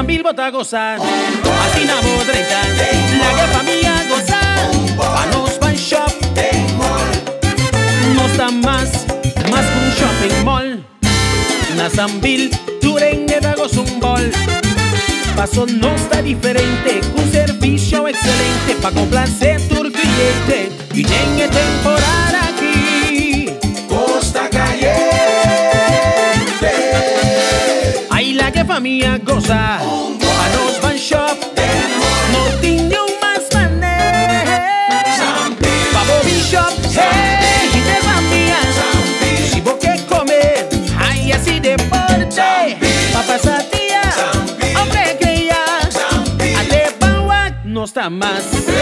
Sambil bota gozar, así na bodreta, la que familia goza, a nos van shop, no está más que un shopping mall. Na Sambil, tu neva goza un bol. Paso no está diferente, un servicio excelente pa' complacer tu cliente. Y en temporada aquí, Costa Caliente. ahí la que familia goza, a nos van shop, no tiene un más mané. Pa' Bobby Shop, hey, y de familia, si vos que comer, hay así deporte, pa' pasar día, hombre que ya, a de Bauac no está más.